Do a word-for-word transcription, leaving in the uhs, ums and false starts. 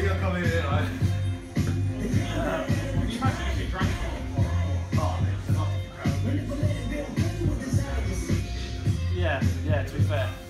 gonna come in here, right? Yeah, yeah, to be fair.